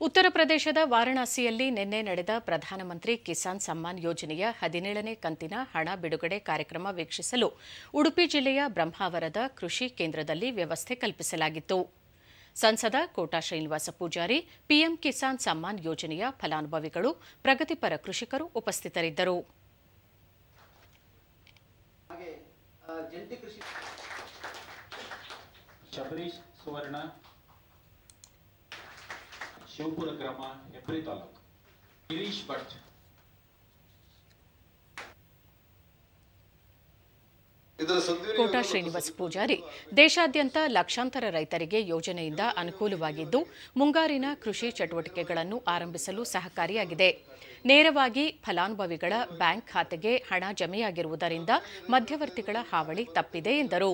ಉತ್ತರ ಪ್ರದೇಶದ ವಾರಣಾಸಿಯಲ್ಲಿ ನಿನ್ನೆ ನಡೆದ ಪ್ರಧಾನಮಂತ್ರಿ ಕಿಸಾನ್ ಸಮ್ಮಾನ್ ಯೋಜನೆಯ 17ನೇ ಕಂತಿನ ಹಣ ಬಿಡುಗಡೆ ಕಾರ್ಯಕ್ರಮ ವೀಕ್ಷಿಸಲು ಉಡುಪಿ ಜಿಲ್ಲೆಯ ಬ್ರಹ್ಮಾವರದ ಕೃಷಿ ಕೇಂದ್ರದಲ್ಲಿ ವ್ಯವಸ್ಥೆ ಕಲ್ಪಿಸಲಾಗಿತ್ತು. ಸಂಸದ ಕೋಟಾ ಶ್ರೀನಿವಾಸ ಪೂಜಾರಿ, ಪಿಎಂ ಕಿಸಾನ್ ಸಮ್ಮಾನ್ ಯೋಜನೆಯ ಫಲಾನುಭವಿಗಳು, ಪ್ರಗತಿಪರ ಕೃಷಿಕರು ಉಪಸ್ಥಿತರಿದ್ದರು. ಶಿವಪುರ ಗ್ರಾಮ ಹೆಬ್ರಿ ತಾಲೂಕು ಗಿರೀಶ್ ಭಟ್. ಕೋಟಾ ಶ್ರೀನಿವಾಸ ಪೂಜಾರಿ, ದೇಶಾದ್ಯಂತ ಲಕ್ಷಾಂತರ ರೈತರಿಗೆ ಯೋಜನೆಯಿಂದ ಅನುಕೂಲವಾಗಿದ್ದು, ಮುಂಗಾರಿನ ಕೃಷಿ ಚಟುವಟಿಕೆಗಳನ್ನು ಆರಂಭಿಸಲು ಸಹಕಾರಿಯಾಗಿದೆ. ನೇರವಾಗಿ ಫಲಾನುಭವಿಗಳ ಬ್ಯಾಂಕ್ ಖಾತೆಗೆ ಹಣ ಜಮೆಯಾಗಿರುವುದರಿಂದ ಮಧ್ಯವರ್ತಿಗಳ ಹಾವಳಿ ತಪ್ಪಿದೆ ಎಂದರು.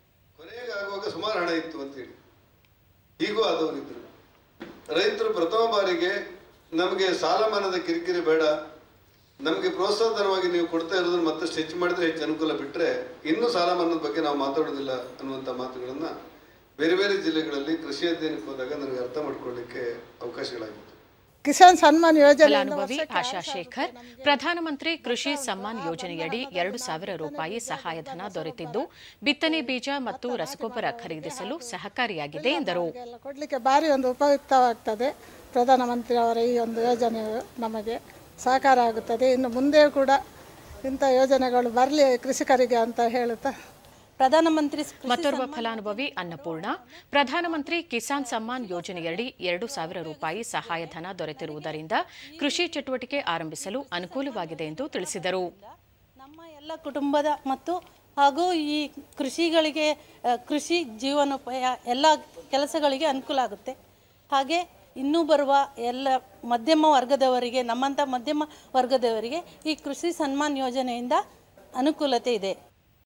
ರೈತರು ಪ್ರಥಮ ಬಾರಿಗೆ ನಮಗೆ ಸಾಲ ಮನ್ನಾದ ಕಿರಿಕಿರಿ ಬೇಡ, ನಮಗೆ ಪ್ರೋತ್ಸಾಹಧನವಾಗಿ ನೀವು ಕೊಡ್ತಾ ಇರೋದನ್ನು ಮತ್ತಷ್ಟು ಹೆಚ್ಚು ಮಾಡಿದ್ರೆ ಹೆಚ್ಚು ಅನುಕೂಲ, ಬಿಟ್ಟರೆ ಇನ್ನೂ ಸಾಲ ಮನ್ನಾದ ಬಗ್ಗೆ ನಾವು ಮಾತಾಡೋದಿಲ್ಲ ಅನ್ನುವಂಥ ಮಾತುಗಳನ್ನ ಬೇರೆ ಬೇರೆ ಜಿಲ್ಲೆಗಳಲ್ಲಿ ಕೃಷಿ ಅಧ್ಯಯನಕ್ಕೆ ಹೋದಾಗ ನನಗೆ ಅರ್ಥ ಮಾಡ್ಕೊಳ್ಳಿಕ್ಕೆ ಅವಕಾಶಗಳಾಗಿತ್ತು. ಕಿಸಾನ್ ಸನ್ಮಾನ್ ಯೋಜನೆ ಫಲಾನುಭವಿ ಆಶಾ ಶೇಖರ್, ಪ್ರಧಾನಮಂತ್ರಿ ಕೃಷಿ ಸಮ್ಮಾನ್ ಯೋಜನೆಯಡಿ 2,000 ರೂಪಾಯಿ ಸಹಾಯಧನ ದೊರೆತಿದ್ದು, ಬಿತ್ತನೆ ಬೀಜ ಮತ್ತು ರಸಗೊಬ್ಬರ ಖರೀದಿಸಲು ಸಹಕಾರಿಯಾಗಿದೆ ಎಂದರು. ಕೊಡಲಿಕ್ಕೆ ಭಾರಿ ಒಂದು ಉಪಯುಕ್ತವಾಗ್ತದೆ. ಪ್ರಧಾನಮಂತ್ರಿ ಅವರ ಈ ಒಂದು ಯೋಜನೆ ನಮಗೆ ಸಹಕಾರ ಆಗುತ್ತದೆ. ಇನ್ನು ಮುಂದೆ ಕೂಡ ಇಂಥ ಯೋಜನೆಗಳು ಬರಲಿ ಕೃಷಿಕರಿಗೆ ಅಂತ ಹೇಳುತ್ತಾ, ಮತ್ತೋರ್ವ ಫಲಾನುಭವಿ ಅನ್ನಪೂರ್ಣ, ಪ್ರಧಾನಮಂತ್ರಿ ಕಿಸಾನ್ ಸಮ್ಮಾನ್ ಯೋಜನೆಯಡಿ 2,000 ರೂಪಾಯಿ ಸಹಾಯಧನ ದೊರೆತಿರುವುದರಿಂದ ಕೃಷಿ ಚಟುವಟಿಕೆ ಆರಂಭಿಸಲು ಅನುಕೂಲವಾಗಿದೆ ಎಂದು ತಿಳಿಸಿದರು. ನಮ್ಮ ಎಲ್ಲ ಕುಟುಂಬದ ಮತ್ತು ಹಾಗೂ ಈ ಕೃಷಿಗಳಿಗೆ ಕೃಷಿ ಜೀವನೋಪಾಯ ಎಲ್ಲ ಕೆಲಸಗಳಿಗೆ ಅನುಕೂಲ ಆಗುತ್ತೆ. ಹಾಗೆ ಇನ್ನೂ ಬರುವ ಎಲ್ಲ ಮಧ್ಯಮ ವರ್ಗದವರಿಗೆ, ನಮ್ಮಂಥ ಮಧ್ಯಮ ವರ್ಗದವರಿಗೆ ಈ ಕೃಷಿ ಸನ್ಮಾನ್ ಯೋಜನೆಯಿಂದ ಅನುಕೂಲತೆ ಇದೆ.